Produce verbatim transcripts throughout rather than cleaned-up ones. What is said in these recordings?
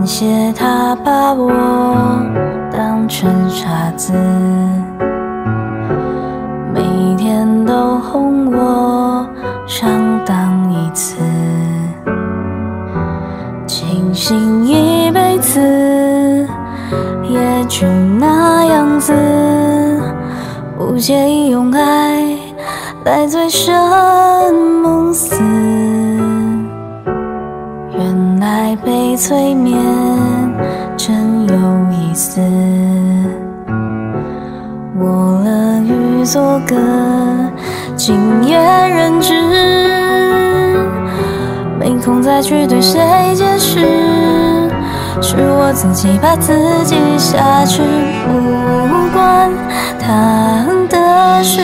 谢他把我当成傻子，每天都哄我上当一次，庆幸一辈子也就那样子，不介意用爱来醉生梦死。原来被催眠真有意思，我乐于做个惊艳人质，没空再去对谁解释，是我自己把自己挟持，不关他的事。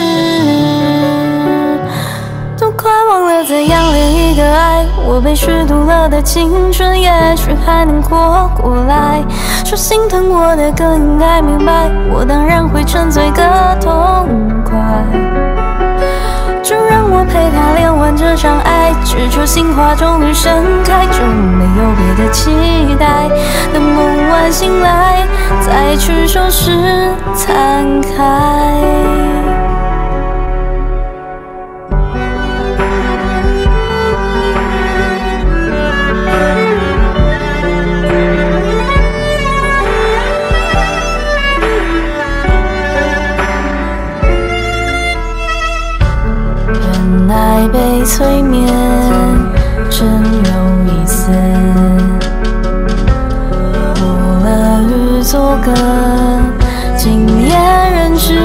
都快忘了怎样恋一个爱，我被虚度了的青春也许还能活过来。说心疼我的更应该明白，我当然会沉醉个痛快。就让我陪他练完这场爱，只求心花终于盛开，就没有别的期待。等梦完醒来，再去收拾残骸。原来被催眠真有意思，我乐于做个惊艳人质，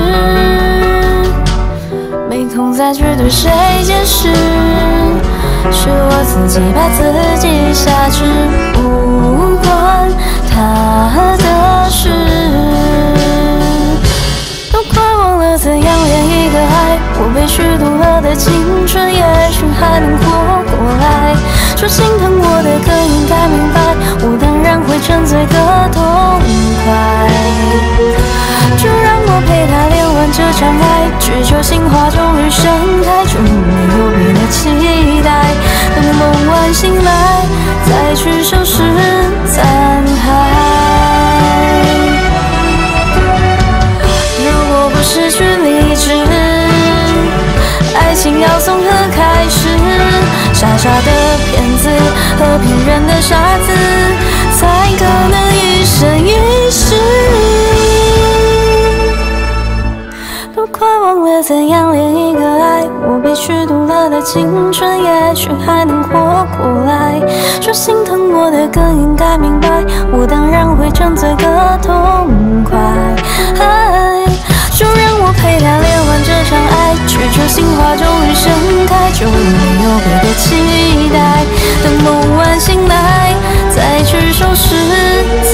没空再去对谁解释，是我自己把自己挟持，不关他的事。都快忘了怎样恋一个爱，我被虚度了的青春也许还能活过来。说心疼我的更应该明白，我当然会沉醉个痛快。就让我陪他练完这场爱，只求心花终于盛开，就没有别的期待。等梦完醒来，再去收拾残骸。如果不失去理智，爱情要从何开始？傻傻的骗子和骗人的傻子，才可能一生一世。都快忘了怎样恋一个爱，我被虚度了的青春也许还能活过来。说心疼我的更应该明白，我当然会沉醉个痛快。哎，就让我陪他练完这场爱，只求心花终于盛开，就没有别的期待。等梦完醒来，再去收拾